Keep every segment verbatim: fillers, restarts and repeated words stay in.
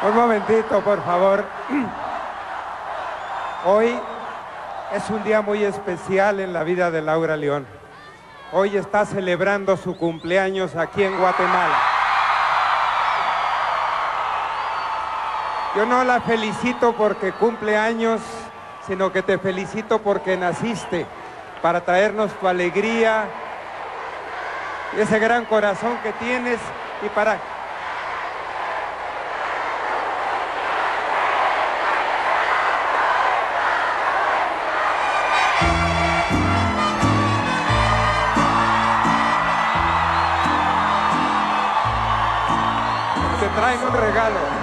Un momentito, por favor. Hoy es un día muy especial en la vida de Laura León. Hoy está celebrando su cumpleaños aquí en Guatemala. Yo no la felicito porque cumple años, sino que te felicito porque naciste para traernos tu alegría y ese gran corazón que tienes y para... Te traen un regalo.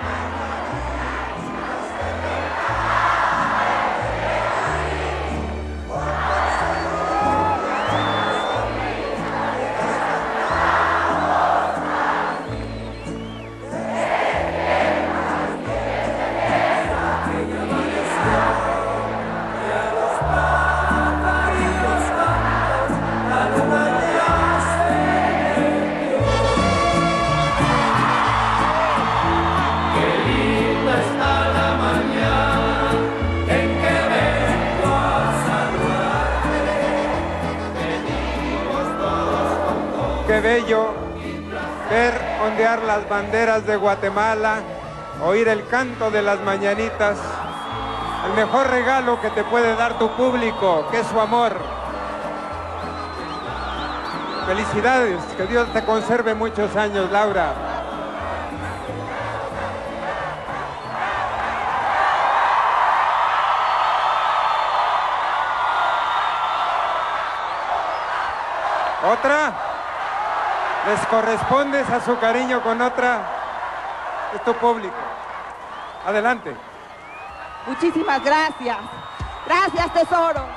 Qué bello ver ondear las banderas de Guatemala, oír el canto de las mañanitas, el mejor regalo que te puede dar tu público, que es su amor. Felicidades, que Dios te conserve muchos años, Laura. ¿Otra? ¿Les correspondes a su cariño con otra? Es tu público. Adelante. Muchísimas gracias. Gracias, tesoro.